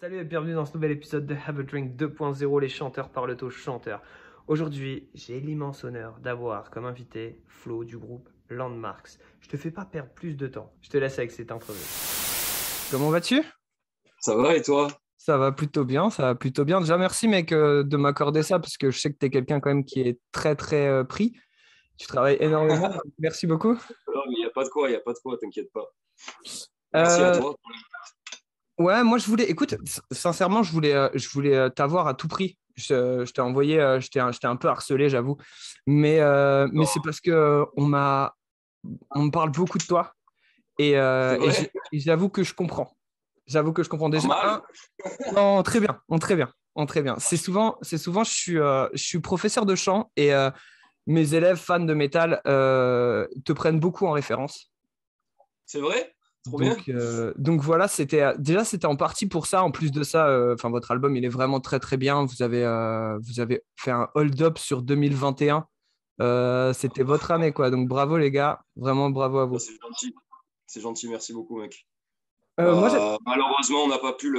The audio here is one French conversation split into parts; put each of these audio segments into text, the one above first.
Salut et bienvenue dans ce nouvel épisode de Have a Drink 2.0, les chanteurs parlent aux chanteurs. Aujourd'hui, j'ai l'immense honneur d'avoir comme invité Flo du groupe Landmarks. Je te fais pas perdre plus de temps, je te laisse avec cette interview. Comment vas-tu? Ça va et toi? Ça va plutôt bien, ça va plutôt bien. Déjà merci mec de m'accorder ça parce que je sais que tu es quelqu'un quand même qui est très pris. Tu travailles énormément, donc merci beaucoup. Non, mais il n'y a pas de quoi, il n'y a pas de quoi, t'inquiète pas. Merci à Euh, toi. Ouais, moi je voulais, écoute, sincèrement, je voulais t'avoir à tout prix. Je t'ai envoyé, je t'ai un peu harcelé, j'avoue. Mais c'est parce que on me parle beaucoup de toi et, C'est euh, et vrai? j'ai- et j'avoue que je comprends. J'avoue que je comprends Pas déjà. mal? Non, très bien, très bien, très bien. C'est souvent, je suis professeur de chant et mes élèves fans de métal te prennent beaucoup en référence. C'est vrai? Trop bien. Donc voilà, c'était en partie pour ça. En plus de ça, enfin votre album il est vraiment très bien. Vous avez fait un hold-up sur 2021. C'était votre année quoi. Donc bravo les gars, vraiment bravo à Ah, vous. c'est gentil. C'est gentil, merci beaucoup, mec. Moi j'ai- Malheureusement, on n'a pas pu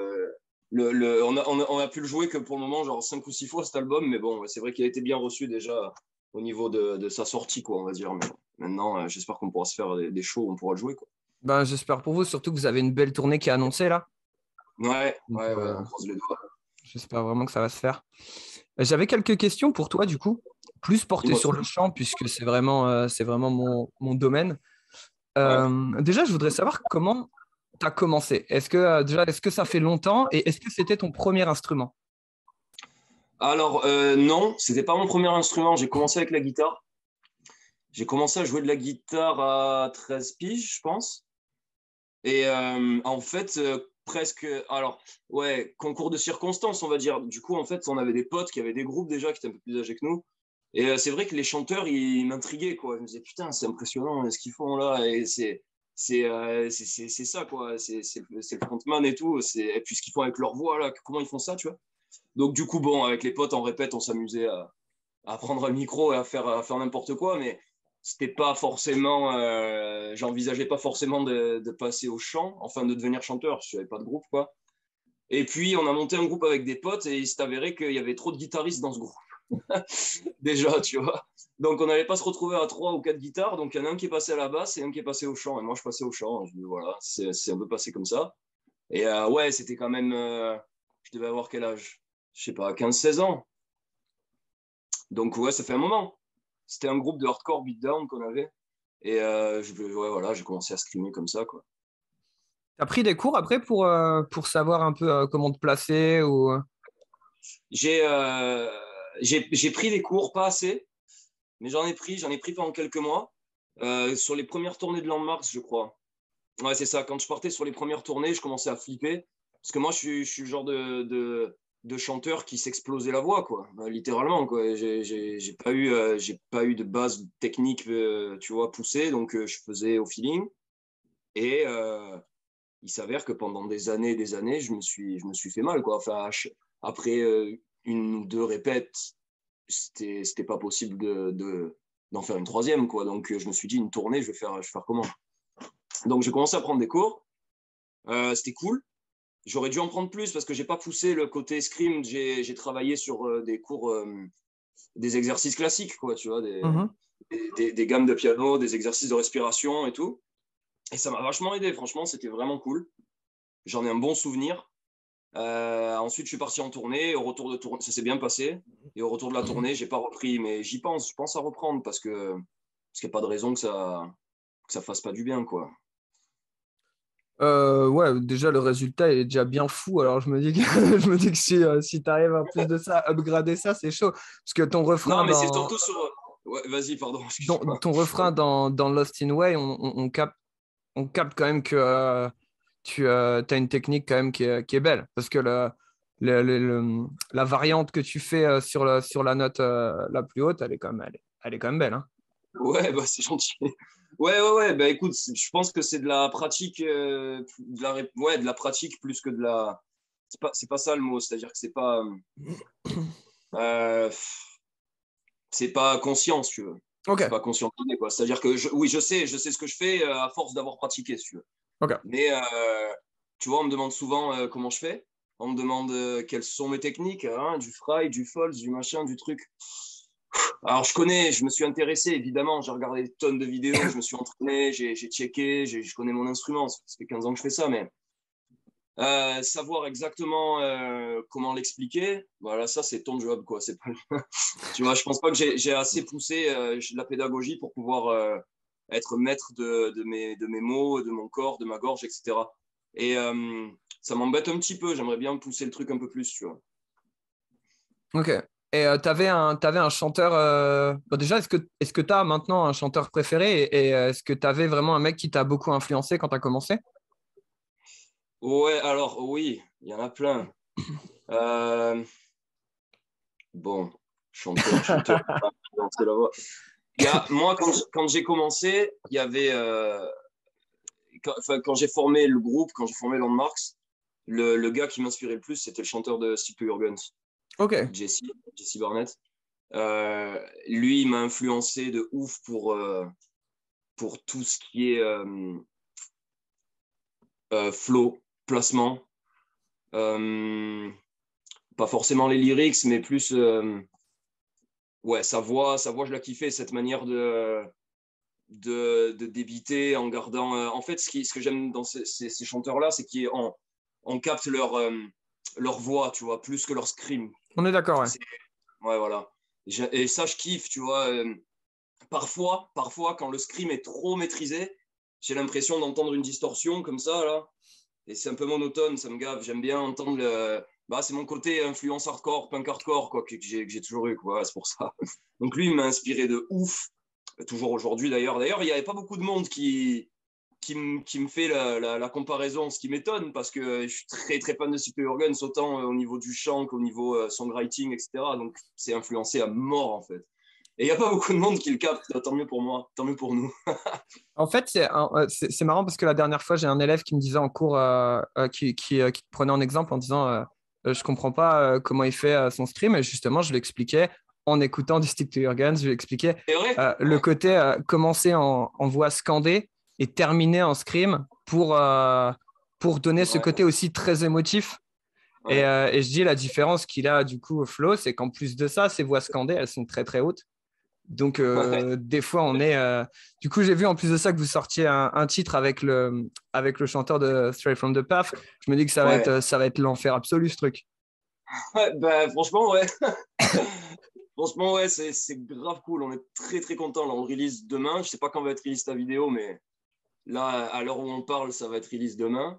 on a pu le jouer que pour le moment, genre 5 ou 6 fois cet album, mais bon, c'est vrai qu'il a été bien reçu déjà au niveau de sa sortie, quoi, on va dire. Mais maintenant, j'espère qu'on pourra se faire des shows où on pourra le jouer, quoi. ben, j'espère pour vous, surtout que vous avez une belle tournée qui est annoncée là. Ouais, Donc ouais, ouais, on croise les doigts. j'espère vraiment que ça va se faire. J'avais quelques questions pour toi du coup, plus portées Dis-moi sur tout. le chant puisque c'est vraiment mon domaine. Ouais. Déjà, je voudrais savoir comment tu as commencé. Est-ce que ça fait longtemps et est-ce que c'était ton premier instrument? Alors, non, c'était pas mon premier instrument. J'ai commencé avec la guitare. J'ai commencé à jouer de la guitare à 13 piges, je pense. Et en fait, presque. Alors, ouais, concours de circonstances, on va dire. Du coup, en fait, on avait des potes qui avaient des groupes déjà qui étaient un peu plus âgés que nous. Et c'est vrai que les chanteurs, ils m'intriguaient, quoi. Je me disais, putain, c'est impressionnant ce qu'ils font là. Et c'est ça, quoi. C'est le frontman et tout. Et puis ce qu'ils font avec leur voix, là, comment ils font ça, tu vois. Donc, du coup, bon, avec les potes, on répète, on s'amusait à prendre un micro et à faire n'importe quoi, mais c'était pas forcément, j'envisageais pas forcément de passer au chant, enfin de devenir chanteur, je n'avais pas de groupe, quoi. Et puis, on a monté un groupe avec des potes et il s'est avéré qu'il y avait trop de guitaristes dans ce groupe, déjà, tu vois. Donc, on n'allait pas se retrouver à 3 ou 4 guitares, donc il y en a un qui est passé à la basse et un qui est passé au chant, et moi, je passais au chant. Je dis, voilà, c'est un peu passé comme ça. Et ouais, c'était quand même, je devais avoir quel âge? Je sais pas, 15 16 ans. Donc, ouais, ça fait un moment. C'était un groupe de hardcore beatdown qu'on avait. Et ouais, voilà, j'ai commencé à screamer comme ça, quoi. Tu as pris des cours après pour savoir un peu comment te placer ou... J'ai j'ai pris des cours, pas assez, mais j'en ai pris pendant quelques mois. Sur les premières tournées de Landmarks, je crois. Ouais, c'est ça. Quand je partais sur les premières tournées, je commençais à flipper. Parce que moi, je suis le genre de chanteur qui s'explosait la voix, quoi. Littéralement, quoi. J'ai pas eu de base technique, tu vois, poussée. Donc, je faisais au feeling. Et il s'avère que pendant des années, je me suis fait mal, quoi. Enfin, après une ou deux répètes, c'était pas possible d'en faire une troisième, quoi. Donc, je me suis dit, une tournée, je vais faire comment? Donc, j'ai commencé à prendre des cours. C'était cool. J'aurais dû en prendre plus parce que j'ai pas poussé le côté scream. J'ai travaillé sur des cours, des exercices classiques, quoi, tu vois, Mhm. des gammes de piano, des exercices de respiration et tout. Et ça m'a vachement aidé, franchement, c'était vraiment cool. J'en ai un bon souvenir. Ensuite, je suis parti en tournée. Au retour de tournée, ça s'est bien passé. Et au retour de la tournée, j'ai pas repris, mais j'y pense. Je pense à reprendre parce qu'il n'y a pas de raison que ça fasse pas du bien, quoi. Ouais, déjà le résultat il est déjà bien fou. Alors je me dis que, je me dis que si tu arrives en plus de ça, à upgrader ça, c'est chaud. Parce que ton refrain Non, mais c'est dans, surtout sur. Ouais, vas-y, pardon, dans, excuse-moi. ton refrain dans Lost in Way, on capte quand même que tu as une technique quand même qui est belle. Parce que la variante que tu fais sur la note la plus haute, elle est quand même belle, hein. Ouais, bah, c'est gentil. Ouais, ouais, ouais. Bah, écoute, je pense que c'est de la pratique, ouais, de la pratique plus que de la. C'est pas ça le mot. C'est-à-dire que euh, c'est pas conscient, si tu veux. C'est Ok, pas conscient, quoi. C'est-à-dire que oui, je sais ce que je fais à force d'avoir pratiqué, si tu veux. ok. Mais tu vois, on me demande souvent comment je fais. On me demande quelles sont mes techniques, hein, du fry, du false, du machin, du truc. Alors, je me suis intéressé, évidemment. J'ai regardé des tonnes de vidéos, je me suis entraîné, j'ai checké, je connais mon instrument. Ça fait 15 ans que je fais ça, mais savoir exactement comment l'expliquer, voilà, ça, c'est ton job, quoi. C'est pas... Tu vois, je pense pas que j'ai assez poussé de la pédagogie pour pouvoir être maître de mes mots, de mon corps, de ma gorge, etc. Et ça m'embête un petit peu. J'aimerais bien pousser le truc un peu plus, tu vois. Ok. Et t'avais un chanteur. Bon, déjà, est-ce que tu as maintenant un chanteur préféré et est-ce que tu avais vraiment un mec qui t'a beaucoup influencé quand tu as commencé? Ouais, alors oui, il y en a plein. Euh, bon, chanteur, c'est la voix. Moi, quand j'ai commencé, il y avait, quand j'ai formé le groupe, quand j'ai formé Landmarks, le gars qui m'inspirait le plus, c'était le chanteur de Stick to Your Guns, Ok. Jesse Barnett. Lui, il m'a influencé de ouf pour tout ce qui est flow, placement. Euh, Pas forcément les lyrics, mais plus ouais, sa voix, je la kiffais, cette manière de débiter en gardant. En fait, ce que j'aime dans ces chanteurs-là, c'est qu'on capte leur voix, tu vois, plus que leur scream. On est d'accord, ouais. Ouais, voilà. Et ça, je kiffe, tu vois. Parfois, quand le scream est trop maîtrisé, j'ai l'impression d'entendre une distorsion comme ça, là. Et c'est un peu monotone, ça me gave. J'aime bien entendre le. Bah, c'est mon côté influence hardcore, punk hardcore, quoi, que j'ai toujours eu, quoi. C'est pour ça. Donc lui, il m'a inspiré de ouf. Toujours aujourd'hui, d'ailleurs. D'ailleurs, il n'y avait pas beaucoup de monde qui me fait la comparaison, ce qui m'étonne, parce que je suis très, très fan de Super Organs, autant au niveau du chant qu'au niveau songwriting, etc. Donc, c'est influencé à mort, en fait. Et il n'y a pas beaucoup de monde qui le capte, tant mieux pour moi, tant mieux pour nous. En fait, c'est marrant parce que la dernière fois, j'ai un élève qui me disait en cours, qui te prenait en exemple en disant je comprends pas comment il fait son scream. Et justement, je lui expliquais en écoutant du Stick to Your Guns, je lui expliquais C'est vrai? le côté commencer en voix scandée et terminer en scream pour donner ce Ouais, côté aussi très émotif. ouais. Et je dis la différence qu'il a du coup au flow, c'est qu'en plus de ça, ses voix scandées, elles sont très très hautes. Donc, Ouais. des fois, on est. Du coup, j'ai vu en plus de ça que vous sortiez un titre avec le chanteur de Straight from the Path. Je me dis que Ouais. ça va être l'enfer absolu, ce truc. Ouais, bah, franchement, ouais. Franchement, ouais, c'est grave cool. On est très, très content. Là, on release demain. Je sais pas quand va être release ta vidéo, mais là, à l'heure où on parle, ça va être release demain.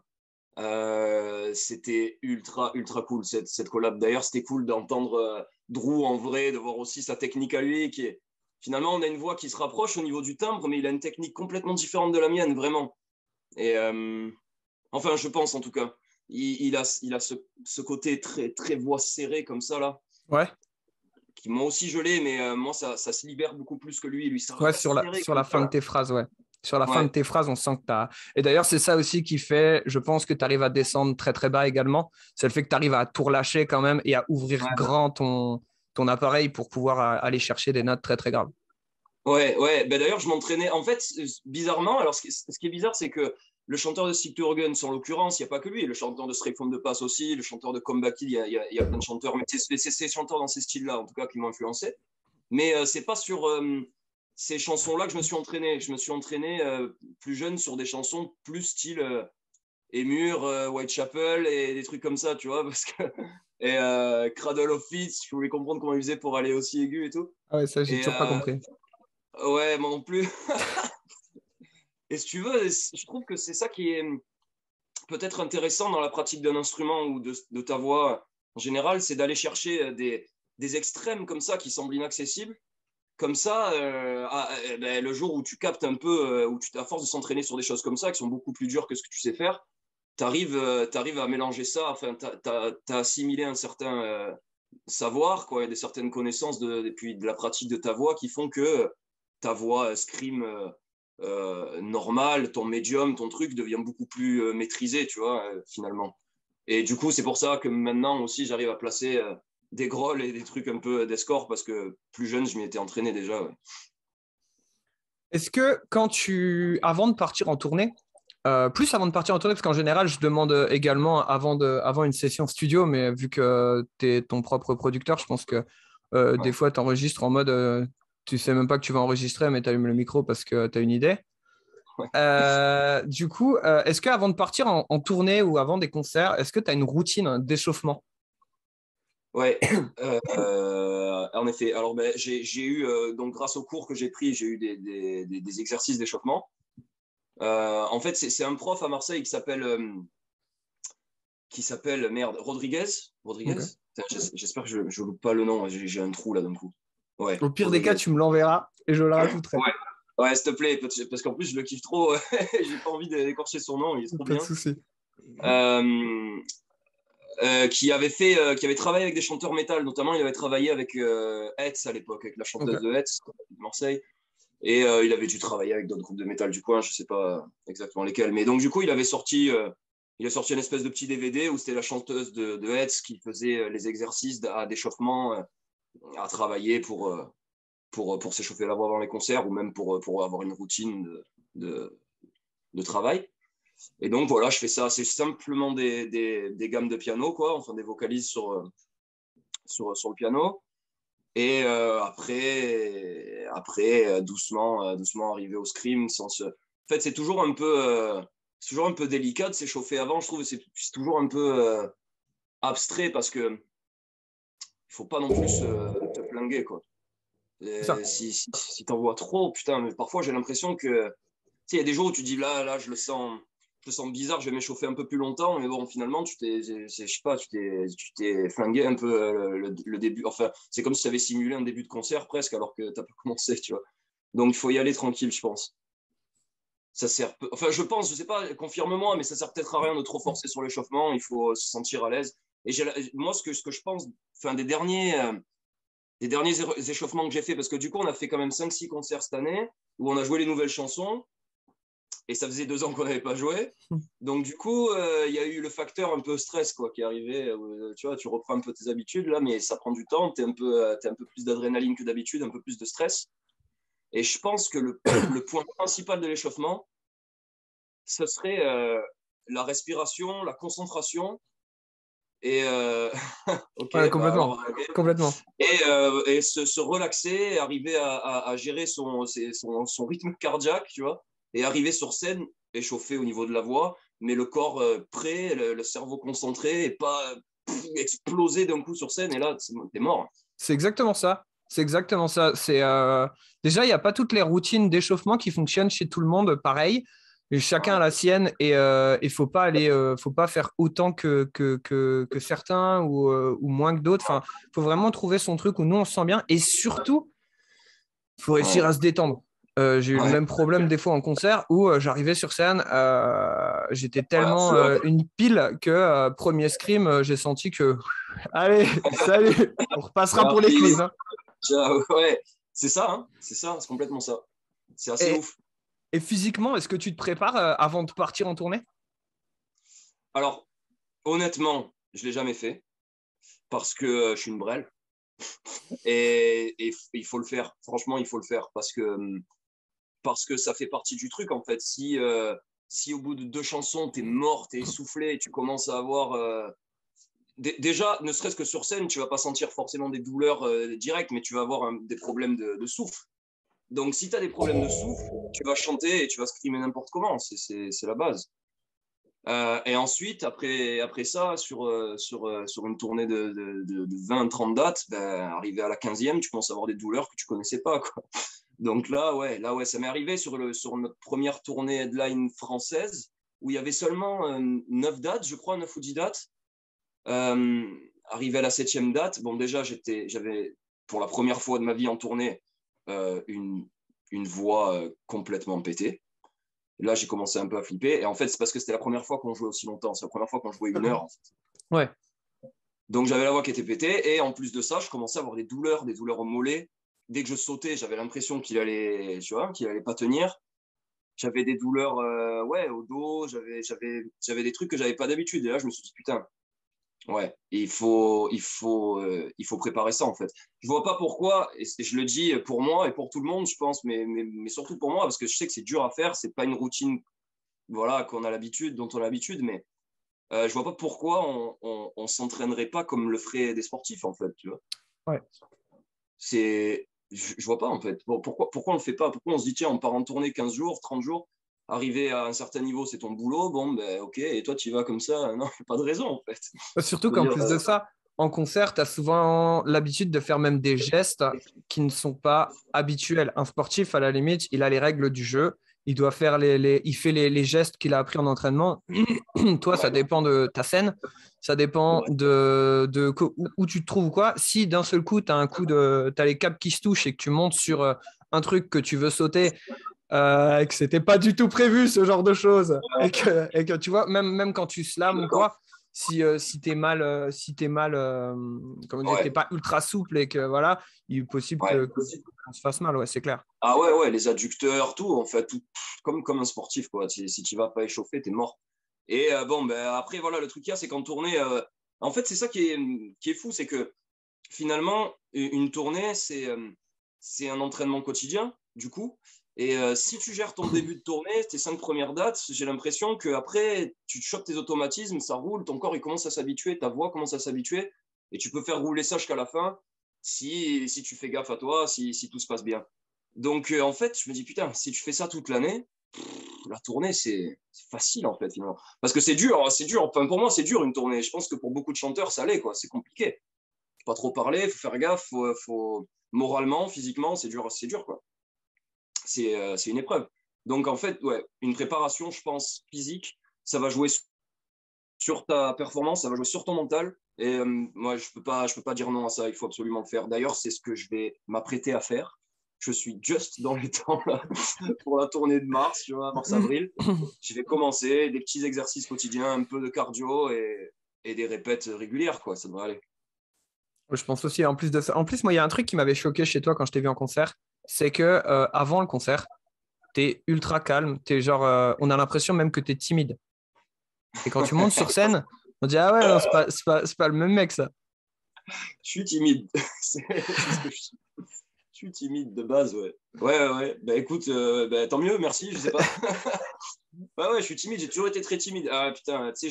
C'était ultra, ultra cool cette collab. D'ailleurs, c'était cool d'entendre Drew en vrai, de voir aussi sa technique à lui. Finalement, on a une voix qui se rapproche au niveau du timbre, mais il a une technique complètement différente de la mienne, vraiment. Et enfin, je pense en tout cas. Il a ce côté très, très voix serrée comme ça, là, Ouais, qui moi aussi je l'ai, mais moi, ça se libère beaucoup plus que lui. Lui, ça ouais, reste serré sur la comme ça, fin de là. tes phrases, ouais. Sur la fin de Ouais, tes phrases, on sent que tu as. Et d'ailleurs, c'est ça aussi qui fait, je pense, que tu arrives à descendre très, très bas également. C'est le fait que tu arrives à tout relâcher quand même et à ouvrir ouais. grand ton appareil pour pouvoir aller chercher des notes très, très graves. Ouais, ouais. Ben d'ailleurs, je m'entraînais. En fait, bizarrement, alors ce qui est bizarre, c'est que le chanteur de Stick to Organs, en l'occurrence, il n'y a pas que lui. Le chanteur de Straight from the Pass aussi, le chanteur de Comeback Kid, il y a plein de chanteurs. Mais c'est ces chanteurs dans ces styles-là, en tout cas, qui m'ont influencé. Mais c'est pas sur ces chansons-là que je me suis entraîné. Je me suis entraîné plus jeune sur des chansons plus style Émure, Whitechapel et des trucs comme ça, tu vois. Parce que, et Cradle of Filth, je voulais comprendre comment ils faisaient pour aller aussi aigu et tout. Ah ouais, ça, j'ai Et toujours pas compris. ouais, moi non plus. Et si tu veux, je trouve que c'est ça qui est peut-être intéressant dans la pratique d'un instrument ou de ta voix en général, c'est d'aller chercher des extrêmes comme ça qui semblent inaccessibles. Comme ça, ben, le jour où tu captes un peu, à force de s'entraîner sur des choses comme ça, qui sont beaucoup plus dures que ce que tu sais faire, tu arrives à mélanger ça, enfin, tu as assimilé un certain savoir, quoi, et des certaines connaissances et puis de la pratique de ta voix qui font que ta voix scream normale, ton médium, ton truc devient beaucoup plus maîtrisé, tu vois, finalement. Et du coup, c'est pour ça que maintenant aussi, j'arrive à placer des grolls et des trucs un peu d'escore parce que plus jeune, je m'y étais entraîné déjà. Ouais. Est-ce que avant de partir en tournée, Plus avant de partir en tournée, parce qu'en général, je demande également avant une session studio, mais vu que tu es ton propre producteur, je pense que des fois, tu enregistres en mode, tu sais même pas que tu vas enregistrer, mais tu allumes le micro parce que tu as une idée. Ouais. Du coup, est-ce qu'avant de partir en tournée ou avant des concerts, est-ce que tu as une routine d'échauffement? Ouais, en effet. Alors, ben, j'ai eu, donc grâce aux cours que j'ai pris, j'ai eu des exercices d'échauffement. En fait, c'est un prof à Marseille qui s'appelle merde, Rodriguez. Rodriguez? Ok. Putain, j'espère que je ne loupe pas le nom, j'ai un trou là d'un coup. Ouais, Au pire des cas, Rodriguez. tu me l'enverras et je le rajouterai. Ouais, ouais, s'il te plaît, parce qu'en plus, je le kiffe trop. J'ai pas envie d'écorcher son nom, il est trop Pas de bien. souci. Euh, qui avait travaillé avec des chanteurs métal, notamment il avait travaillé avec Hetz à l'époque, avec la chanteuse Ok. de Hetz de Marseille, et il avait dû travailler avec d'autres groupes de métal du coin, je sais pas exactement lesquels, mais donc du coup il a sorti une espèce de petit DVD où c'était la chanteuse de Hetz qui faisait les exercices d'échauffement à travailler pour s'échauffer la voix avant les concerts ou même pour avoir une routine de, de travail. Et donc voilà, je fais ça. C'est simplement des gammes de piano, quoi, enfin des vocalises sur le piano. Et après doucement arriver au scream sans se. En fait, c'est toujours un peu délicat de s'échauffer avant. Je trouve que c'est toujours un peu abstrait parce que il faut pas non plus te flinguer, quoi. C'est ça. Si t'en vois trop, putain, mais parfois j'ai l'impression que il y a des jours où tu dis là, je le sens bizarre, je vais m'échauffer un peu plus longtemps, mais bon, finalement, je sais pas, tu t'es flingué un peu le début. Enfin, c'est comme si tu avais simulé un début de concert presque, alors que tu n'as pas commencé, tu vois. Donc, il faut y aller tranquille, je pense. Ça sert enfin, je pense, je sais pas, confirme-moi, mais ça sert peut-être à rien de trop forcer sur l'échauffement, il faut se sentir à l'aise. Et moi, ce que je pense, enfin, des derniers échauffements que j'ai fait, parce que du coup, on a fait quand même 5-6 concerts cette année, où on a joué les nouvelles chansons, et ça faisait 2 ans qu'on n'avait pas joué. Donc, du coup, il y a eu le facteur un peu stress quoi, qui est arrivé. Tu vois, tu reprends un peu tes habitudes là, mais ça prend du temps. T'es un peu plus d'adrénaline que d'habitude, un peu plus de stress. Et je pense que le point principal de l'échauffement, ce serait la respiration, la concentration et ok, Ouais, bah complètement. alors ok. Complètement. Et se relaxer, arriver à gérer son rythme cardiaque, tu vois, et arriver sur scène échauffé au niveau de la voix, mais le corps prêt, le cerveau concentré, et pas exploser d'un coup sur scène, et là, t'es mort. C'est exactement ça. C'est exactement ça. Déjà, il n'y a pas toutes les routines d'échauffement qui fonctionnent chez tout le monde pareil. Et chacun a la sienne et il faut pas faire autant que certains ou moins que d'autres. Enfin, faut vraiment trouver son truc où nous on se sent bien et surtout, il faut réussir Ouais, à se détendre. J'ai eu le ouais. même problème des fois en concert où j'arrivais sur scène, j'étais Ouais, à tellement feu, hein. une pile que premier scream, j'ai senti que allez, salut, on repassera pour les Merci. cleans, hein. Ouais, c'est ça, hein. C'est ça, c'est complètement ça. C'est assez Et, ouf. et physiquement, est-ce que tu te prépares avant de partir en tournée? Alors, honnêtement, je l'ai jamais fait parce que je suis une brêle. Et il faut le faire. Franchement, il faut le faire parce que ça fait partie du truc, en fait. Si au bout de 2 chansons, t'es mort, t'es essoufflé, et tu commences à avoir. Déjà, ne serait-ce que sur scène, tu vas pas sentir forcément des douleurs directes, mais tu vas avoir des problèmes de souffle. Donc, si tu as des problèmes de souffle, tu vas chanter et tu vas screamer n'importe comment. C'est la base. Et ensuite, après ça, sur une tournée de 20-30 dates, ben, arrivé à la 15e, tu commences à avoir des douleurs que tu connaissais pas, quoi. Donc là, ouais, ça m'est arrivé sur notre première tournée headline française, où il y avait seulement 9 dates, je crois, 9 ou 10 dates. Arrivé à la 7e date, bon, déjà, j'avais, pour la première fois de ma vie en tournée, une voix complètement pétée. Là, j'ai commencé un peu à flipper. Et en fait, c'est parce que c'était la première fois qu'on jouait aussi longtemps. C'est la première fois qu'on jouait 1 heure, en fait. Ouais. Donc, j'avais la voix qui était pétée. Et en plus de ça, je commençais à avoir des douleurs au mollet. Dès que je sautais, j'avais l'impression qu'il allait, tu vois, qu'il allait pas tenir. J'avais des douleurs, ouais, au dos. J'avais des trucs que j'avais pas d'habitude. Et là, je me suis dit, putain, ouais, il faut préparer ça, en fait. Je vois pas pourquoi, et je le dis pour moi et pour tout le monde, je pense, mais surtout pour moi, parce que je sais que c'est dur à faire. C'est pas une routine voilà, qu'on a l'habitude, dont on a l'habitude, mais je vois pas pourquoi on s'entraînerait pas comme le feraient des sportifs, en fait, tu vois. Ouais. Je vois pas, en fait. Bon, pourquoi on le fait pas? Pourquoi on se dit, tiens, on part en tournée 15 jours, 30 jours, arrivé à un certain niveau, c'est ton boulot, bon, ben, ok, et toi, tu y vas comme ça? Non, pas de raison, en fait. Surtout Je veux qu'en dire, plus de ça, en concert, tu as souvent l'habitude de faire même des gestes qui ne sont pas habituels. Un sportif, à la limite, il a les règles du jeu. Il doit faire il fait les gestes qu'il a appris en entraînement. Toi, ça dépend de ta scène. Ça dépend où tu te trouves quoi. Si d'un seul coup, tu as t'as les câbles qui se touchent et que tu montes sur un truc que tu veux sauter et que c'était pas du tout prévu, ce genre de choses. Et que tu vois, même quand tu slams ou d'accord. quoi, si t'es mal, comment dire, t'es Ouais, pas ultra souple et que voilà, il est possible ouais. qu'on se fasse mal, ouais, c'est clair. Ah ouais, ouais, les adducteurs, tout, en fait, tout, comme un sportif, quoi. Si tu vas pas échauffer, t'es mort. Et bon, ben, après, voilà, le truc qu'il y a, c'est qu'en tournée, en fait, c'est ça qui est fou, c'est que finalement, une tournée, c'est un entraînement quotidien, du coup. Et si tu gères ton début de tournée, tes 5 premières dates, j'ai l'impression qu'après, tu te chopes tes automatismes, ça roule, ton corps, il commence à s'habituer, ta voix commence à s'habituer, et tu peux faire rouler ça jusqu'à la fin si tu fais gaffe à toi, si tout se passe bien. Donc, en fait, je me dis, putain, si tu fais ça toute l'année, la tournée, c'est facile, en fait, finalement. Parce que c'est dur, hein, c'est dur. Enfin, pour moi, c'est dur, une tournée. Je pense que pour beaucoup de chanteurs, ça l'est, quoi. C'est compliqué. Faut pas trop parler, faut faire gaffe, moralement, physiquement, c'est dur, quoi. C'est une épreuve. Donc, en fait, ouais, une préparation, je pense, physique, ça va jouer sur ta performance, ça va jouer sur ton mental. Et moi, je peux pas dire non à ça. Il faut absolument le faire. D'ailleurs, c'est ce que je vais m'apprêter à faire. Je suis juste dans les temps là, pour la tournée de mars, tu vois, mars-avril. Je vais commencer des petits exercices quotidiens, un peu de cardio et des répètes régulières, quoi. Ça devrait aller. Je pense aussi, en plus de ça. En plus, moi, il y a un truc qui m'avait choqué chez toi quand je t'ai vu en concert, c'est que avant le concert, t'es ultra calme, t'es genre, on a l'impression même que t'es timide. Et quand tu montes sur scène, on dit, ah ouais, non, c'est pas le même mec, ça. Je suis timide. C'est ce que je suis. Je suis timide de base, ouais. Ouais, ouais, ouais. Bah écoute, bah, tant mieux, merci, je sais pas. Ouais, ouais, je suis timide, j'ai toujours été très timide. Ah putain, tu sais,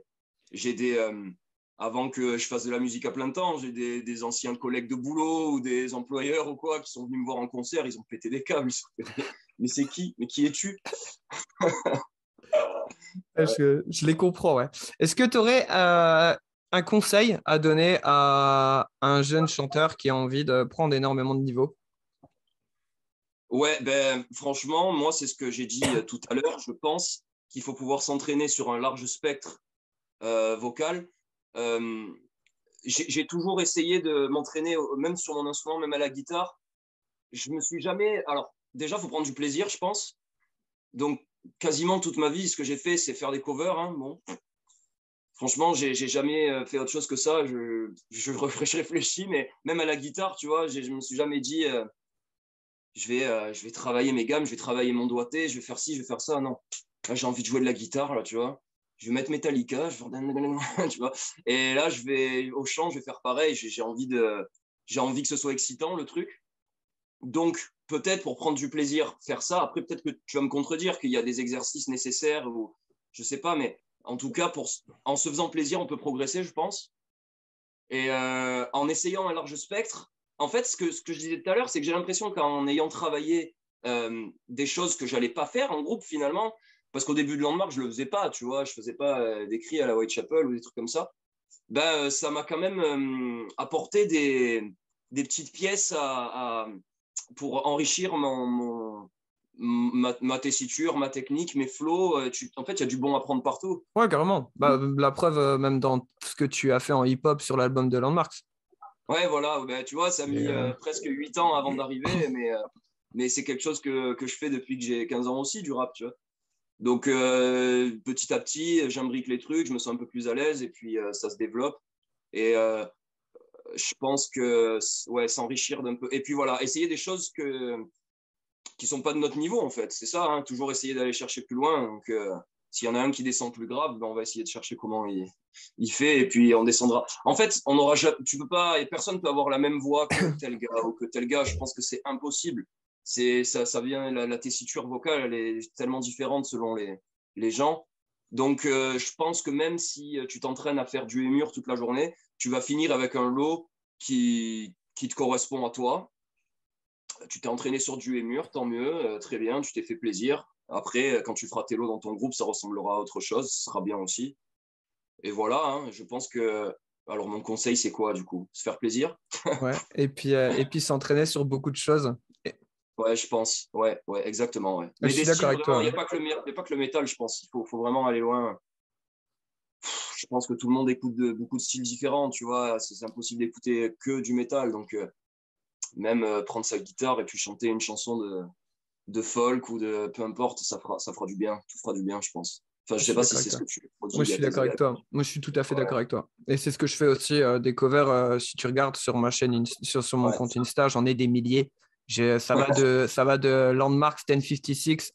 avant que je fasse de la musique à plein temps, j'ai des anciens collègues de boulot ou des employeurs ou quoi qui sont venus me voir en concert, ils ont pété des câbles. Mais c'est qui? Mais qui es-tu? Ouais, je les comprends, ouais. Est-ce que tu aurais un conseil à donner à un jeune chanteur qui a envie de prendre énormément de niveau? Ouais, ben franchement, moi, c'est ce que j'ai dit tout à l'heure. Je pense qu'il faut pouvoir s'entraîner sur un large spectre vocal. Euh, j'ai toujours essayé de m'entraîner, même sur mon instrument, même à la guitare. Je me suis jamais. Alors, déjà, il faut prendre du plaisir, je pense. Donc, quasiment toute ma vie, ce que j'ai fait, c'est faire des covers. Hein. Bon, franchement, j'ai jamais fait autre chose que ça. Je réfléchis, mais même à la guitare, tu vois, je me suis jamais dit, je vais travailler mes gammes, je vais travailler mon doigté, je vais faire ci, je vais faire ça. Non, là, j'ai envie de jouer de la guitare, là, tu vois. Je vais mettre Metallica, je vais... tu vois. Et là, je vais au chant, je vais faire pareil. J'ai envie que ce soit excitant, le truc. Donc, peut-être pour prendre du plaisir, faire ça. Après, peut-être que tu vas me contredire qu'il y a des exercices nécessaires ou je sais pas, mais en tout cas, en se faisant plaisir, on peut progresser, je pense. Et en essayant un large spectre, en fait, ce que je disais tout à l'heure, c'est que j'ai l'impression qu'en ayant travaillé des choses que j'allais pas faire en groupe finalement, parce qu'au début de Landmark, je le faisais pas, tu vois, je faisais pas des cris à la Whitechapel ou des trucs comme ça. Ben, ça m'a quand même apporté des petites pièces pour enrichir ma tessiture, ma technique, mes flows. En fait, il y a du bon à prendre partout. Ouais, carrément. Bah, la preuve, même dans ce que tu as fait en hip-hop sur l'album de Landmarks. Ouais, voilà, ben, tu vois, ça a Et, mis presque 8 ans avant d'arriver, mais c'est quelque chose que je fais depuis que j'ai 15 ans aussi, du rap, tu vois. Donc, petit à petit, j'imbrique les trucs, je me sens un peu plus à l'aise et puis ça se développe. Et je pense que, ouais, s'enrichir d'un peu. Et puis voilà, essayer des choses qui sont pas de notre niveau, en fait. C'est ça, hein, toujours essayer d'aller chercher plus loin. Donc, s'il y en a un qui descend plus grave, ben, on va essayer de chercher comment il fait et puis on descendra. En fait, on aura tu peux pas, et personne peut avoir la même voix que tel gars ou que tel gars. Je pense que c'est impossible. Ça vient, la tessiture vocale, elle est tellement différente selon les gens. Donc, je pense que même si tu t'entraînes à faire du mur toute la journée, tu vas finir avec un lot qui te correspond à toi. Tu t'es entraîné sur du mur, tant mieux, très bien, tu t'es fait plaisir. Après, quand tu feras tes lots dans ton groupe, ça ressemblera à autre chose, ce sera bien aussi. Et voilà, hein, je pense que... Alors, mon conseil, c'est quoi, du coup? Se faire plaisir? Ouais. Et puis s'entraîner sur beaucoup de choses. Ouais, je pense. Ouais, ouais, exactement. Ouais. Je Mais suis des d'accord styles, avec vraiment, il toi. n'y a pas que le métal, je pense. Il faut vraiment aller loin. Je pense que tout le monde écoute beaucoup de styles différents, tu vois. C'est impossible d'écouter que du métal. Donc, même prendre sa guitare et puis chanter une chanson de folk ou de peu importe, ça fera du bien. Tout fera du bien, je pense. Enfin, je Je sais suis pas si d'accord avec c'est ce toi. que tu Moi, produis je à suis tes d'accord avec élèves. toi. Moi, je suis tout à fait d'accord Ouais, avec toi. Et c'est ce que je fais aussi des covers. Si tu regardes sur ma chaîne, sur mon ouais. compte Insta, j'en ai des milliers. Ça va de Landmark 1056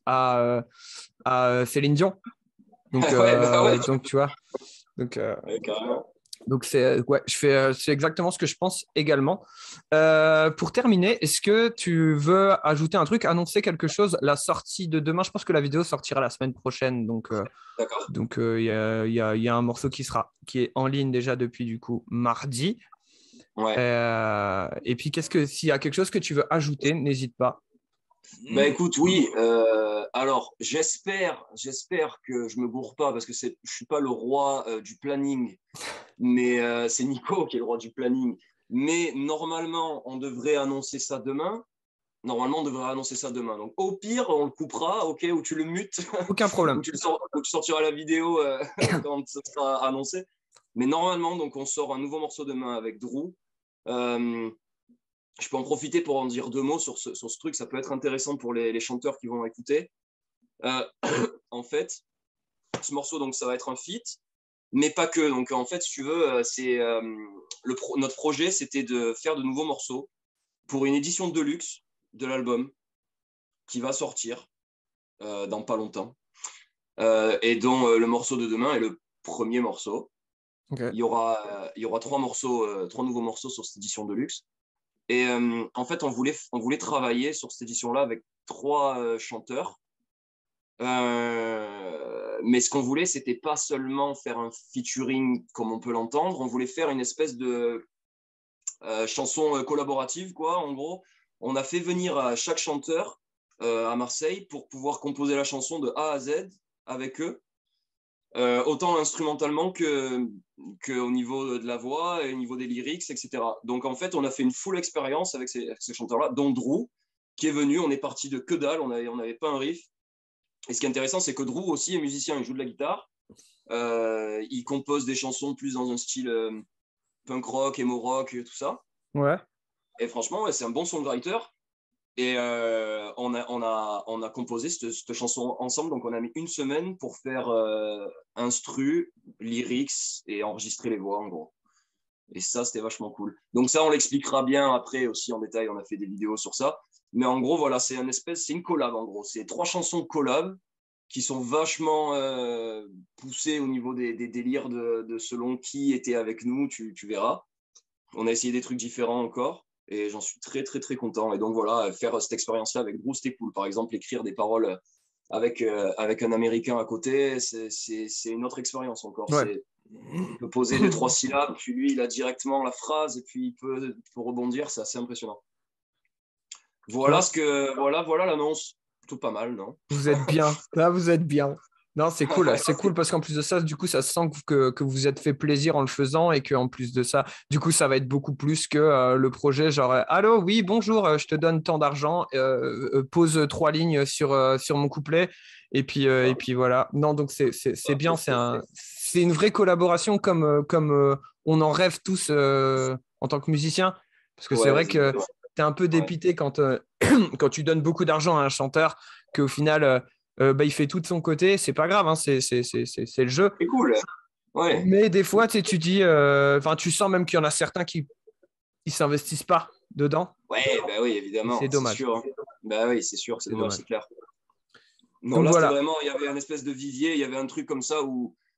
à Céline Dion. Ouais, bah ouais, Donc tu vois. Donc, ouais, carrément. donc ouais, c'est exactement ce que je pense également. Pour terminer, est-ce que tu veux ajouter un truc, annoncer quelque chose? La sortie de demain, je pense que la vidéo sortira la semaine prochaine. D'accord. Il y a un morceau qui est en ligne déjà depuis du coup mardi. Ouais. Et puis, s'il y a quelque chose que tu veux ajouter, n'hésite pas. Bah écoute, oui. Alors, j'espère que je me gourre pas parce que je suis pas le roi du planning, mais c'est Nico qui est le roi du planning. Mais normalement, on devrait annoncer ça demain. Normalement, on devrait annoncer ça demain. Donc, au pire, on le coupera, ok, ou tu le mutes, Aucun problème. ou tu sortiras la vidéo quand ce sera annoncé. Mais normalement, donc, on sort un nouveau morceau demain avec Drew. Euh, je peux en profiter pour en dire deux mots sur ce truc. Ça peut être intéressant pour les chanteurs qui vont écouter. Euh, en fait, ce morceau, donc, ça va être un feat, mais pas que. Donc, en fait, si tu veux, notre projet, c'était de faire de nouveaux morceaux pour une édition de luxe de l'album qui va sortir dans pas longtemps et dont le morceau de demain est le premier morceau. Ok. Il y aura trois nouveaux morceaux sur cette édition de luxe. Et en fait, on voulait travailler sur cette édition-là avec trois chanteurs. Mais ce qu'on voulait, c'était pas seulement faire un featuring comme on peut l'entendre, on voulait faire une espèce de chanson collaborative, quoi. En gros, on a fait venir à chaque chanteur à Marseille pour pouvoir composer la chanson de A à Z avec eux, autant instrumentalement que au niveau de la voix et au niveau des lyrics, etc. Donc en fait, on a fait une full expérience avec ces chanteurs-là, dont Drew, qui est venu. On est parti de que dalle, on n'avait pas un riff. Et ce qui est intéressant, c'est que Drew aussi est musicien, il joue de la guitare. Il compose des chansons plus dans un style punk rock, emo rock, tout ça. Ouais. Et franchement, ouais, c'est un bon songwriter. Et on a composé cette chanson ensemble. Donc, on a mis une semaine pour faire instru, lyrics et enregistrer les voix, en gros. Et ça, c'était vachement cool. Donc, ça, on l'expliquera bien après aussi en détail. On a fait des vidéos sur ça. Mais en gros, voilà, c'est une collab, en gros. C'est trois chansons collab qui sont vachement poussées au niveau des délires de selon qui était avec nous, tu verras. On a essayé des trucs différents encore et j'en suis très, très, très content. Et donc voilà, faire cette expérience-là avec Drew, c'était cool. Par exemple, écrire des paroles avec un Américain à côté, c'est une autre expérience encore. Ouais. Il peut poser deux, trois syllabes, puis lui, il a directement la phrase et puis il peut rebondir. C'est assez impressionnant. Non, Voilà l'annonce. Plutôt pas mal, non? vous êtes bien. Là, vous êtes bien. Non, c'est cool. Ouais, C'est cool parce qu'en plus de ça, du coup, ça se sent que vous vous êtes fait plaisir en le faisant et qu'en plus de ça, du coup, ça va être beaucoup plus que le projet genre allô, oui, bonjour, je te donne tant d'argent, pose trois lignes sur mon couplet et puis voilà. Non, donc c'est bien. C'est une vraie collaboration comme on en rêve tous en tant que musicien. Parce que c'est ouais, vrai que tu es un peu ouais. dépité quand tu donnes beaucoup d'argent à un chanteur qu'au final. Bah, il fait tout de son côté, c'est pas grave, hein, c'est le jeu. C'est cool. Ouais. Mais des fois, tu dis, enfin, tu sens même qu'il y en a certains qui ne s'investissent pas dedans, Ouais, bah oui, et c'est évidemment, c'est dommage. sûr, hein. Bah oui, c'est sûr, c'est C'est dommage, c'est dommage. clair. Non, Donc là, c'était voilà. vraiment, il y avait un espèce de vivier, il y avait un truc comme ça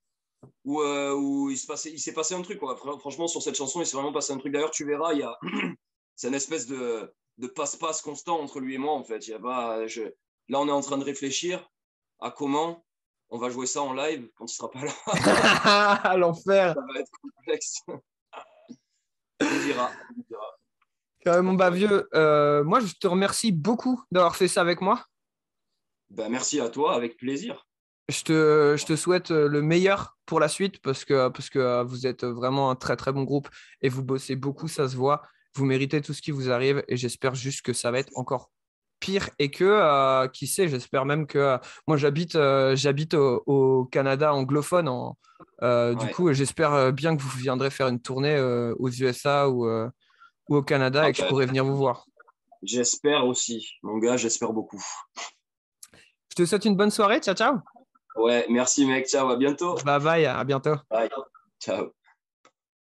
où il s'est passé un truc, quoi. Franchement, sur cette chanson, il s'est vraiment passé un truc. D'ailleurs, tu verras, c'est une espèce de passe-passe constant entre lui et moi, en fait. Il y a pas, là, on est en train de réfléchir à comment. On va jouer ça en live quand tu seras pas là. L'enfer. Ça va être complexe. On dira. Mon bas vieux, moi, je te remercie beaucoup d'avoir fait ça avec moi. Ben, merci à toi, avec plaisir. Je te souhaite le meilleur pour la suite parce que vous êtes vraiment un très très bon groupe et vous bossez beaucoup, ça se voit. Vous méritez tout ce qui vous arrive et j'espère juste que ça va être encore pire et que, qui sait, j'espère même que moi j'habite au Canada anglophone. Du Ouais. coup, j'espère bien que vous viendrez faire une tournée aux USA ou au Canada Ah et que je ben, pourrai venir vous voir. j'espère aussi, mon gars, j'espère beaucoup. Je te souhaite une bonne soirée. Ciao, ciao. Ouais, merci mec, ciao, à bientôt. Bye bye, à bientôt. Bye, ciao.